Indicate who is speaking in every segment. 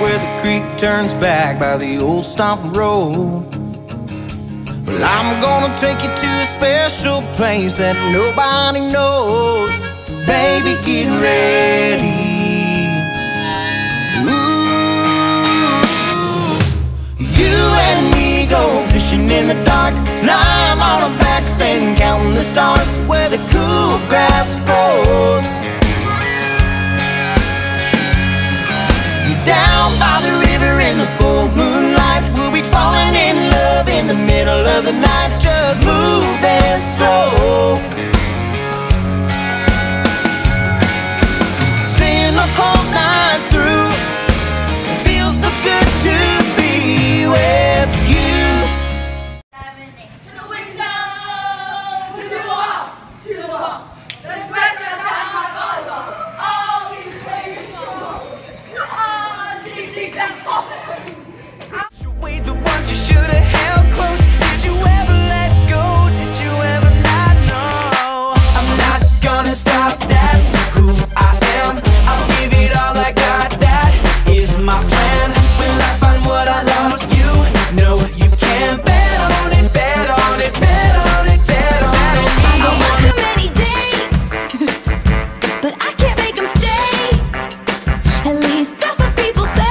Speaker 1: where the creek turns back by the old stomping road. Well, I'm gonna take you to a special place that nobody knows. Baby, get ready. Ooh, you and me go fishing in the dark, lying on our backs and counting the stars where the cool grass grows. Down by the river in the full moonlight, we'll be falling in love in the middle of the night, just moving slow. Staying up all night through, it feels so good to be with you.
Speaker 2: To the window, to the wall, to the wall. Let's break our time on volleyball. All these players strong.
Speaker 3: We the ones you should have held close. Did you ever let go? Did you ever not know? I'm not gonna stop, that's who I am. I'll give it all I got, that is my plan. Will I find what I lost? You know you can. Bet on it, bet on it, bet on it, bet on it.
Speaker 4: I want so many dates, but I can't make them stay. At least that's what people say.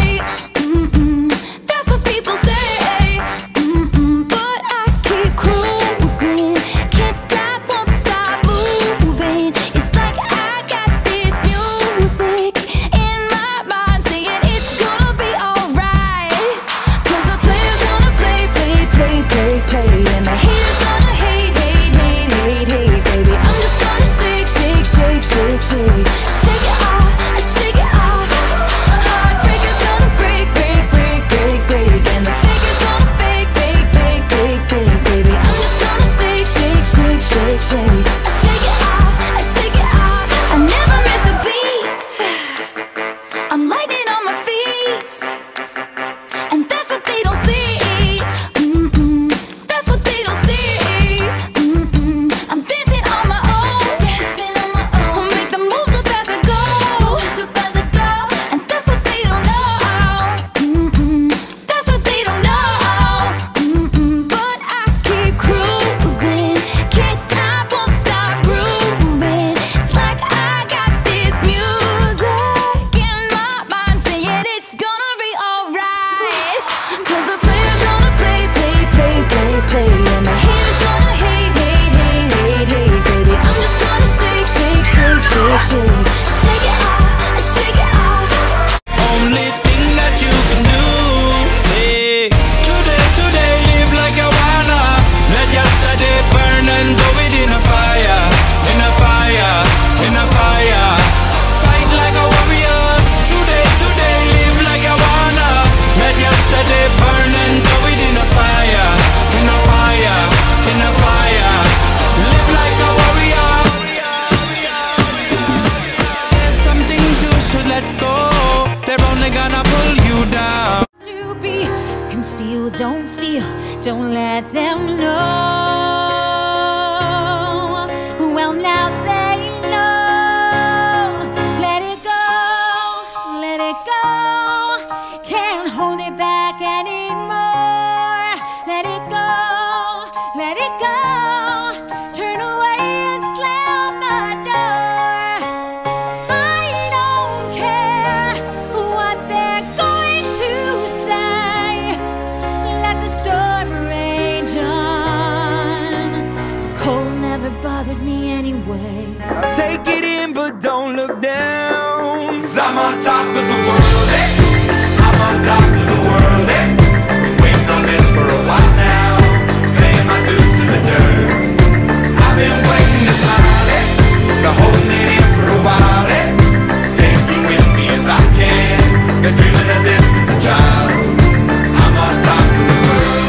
Speaker 4: That's what people say. But I keep cruising, can't stop, won't stop moving. It's like I got this music in my mind saying it's gonna be alright. Cause the player's gonna play, play, play, play, play. And the haters gonna hate, hate, hate, hate, hate, baby. I'm just gonna shake, shake, shake, shake, shake. Shake it off, shake it off. Heartbreaker's gonna break, break, break, break, break. And the faker's gonna fake, fake, fake, fake, fake, baby. I'm just gonna shake, shake, shake, shake, shake. Shake it off, shake it off. I never miss a beat. I'm lightning on my feet, and that's what they don't see. That's what they don't see. I'm dancing on my own, dancing on my own. Make the moves up as I go, and that's what they don't know. That's what they don't know. But I keep cruising, can't stop, won't stop grooving. It's like I got this music in my mind saying it's gonna be alright. Cause the player's gonna play, play, play, play, play. And the haters gonna hate, hate, hate, hate, hate, baby. I'm just gonna shake, shake, shake, shake, shake. Shake it off, shake it off.
Speaker 3: Only thing that you can do, say today, today, live like I wanna. Let yesterday burn and go within a fire, in a fire, in a fire. Fight like a warrior. Today, today, live like I wanna. Let yesterday burn and go within a fire, in a fire, in a fire. Live like a warrior. There's some things you should let go. They're only gonna pull you down.
Speaker 4: To be concealed, don't feel, don't let them know. Well, now they know. Let it go, let it go. Can't hold it back anymore. Let it go, let it go. Turn away and slam the door. I don't care what they're going to say. Let the storm rage on. The cold never bothered me anyway.
Speaker 3: Take it in, but don't look down. 'Cause I'm on top of the world, eh? I'm on top of the world, eh? Waiting on this for a while now, paying my dues to the dirt. I've been waiting to smile, eh? Been holding it in for a while, eh? Take you with me if I can. Been dreaming of this since a child. I'm on top of the world.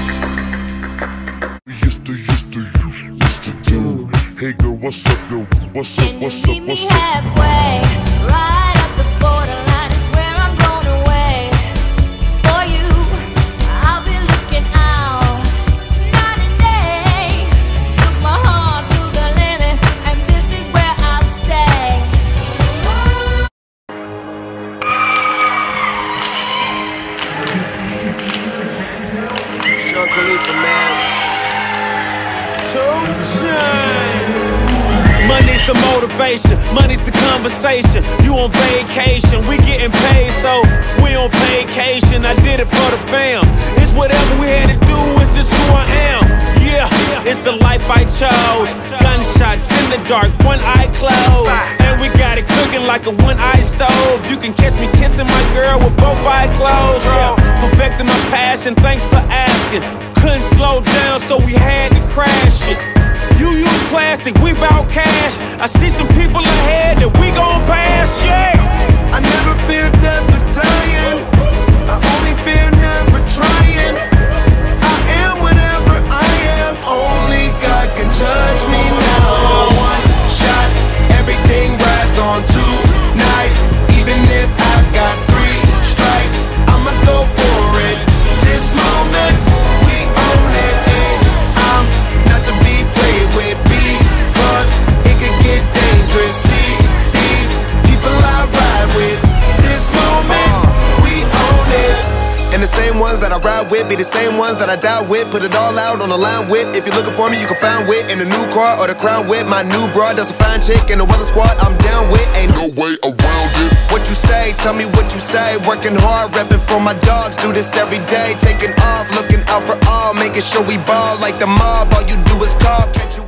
Speaker 5: Used to do. Hey girl, what's up, girl? What's up, what's up,
Speaker 4: Meet me
Speaker 5: what's up?
Speaker 4: halfway, right up the borderline is where I'm going away. For you, I'll be looking out night and day. Took my heart to the limit, and this is where I'll stay.
Speaker 3: Money's the motivation, money's the conversation. You on vacation, we getting paid, so we on vacation. I did it for the fam. It's whatever we had to do, it's just who I am. Yeah, it's the life I chose. Gunshots in the dark, one eye closed, and we got it cooking like a one-eye stove. You can catch me kissing my girl with both eyes closed. Yeah, perfecting my passion, thanks for asking. Couldn't slow down, so we had to crash it. You use plastic, we bout cash. I see some people ahead that we gon' pass, yeah.
Speaker 1: I never fear death or dying. I only fear never trying. I am whatever I am. Only God can judge me now. One shot, everything rides on tonight. Even if I've got 3 strikes, I'ma go for it. This moment, we own it. And I'm not to be played with, because it could get dangerous. See these people I ride with. This moment, we own it. And the same ones that I ride with be the same ones that I die with. Put it all out on the line with. If you're looking for me, you can find wit in the new car or the crown with. My new broad does a fine chick in the weather squad. I'm down with. Ain't no way around it. What you say? Tell me what you say. Working hard, repping for my dogs. Do this every day. Taking off, looking out for all, making sure we ball like the mob. All you do is call. Catch you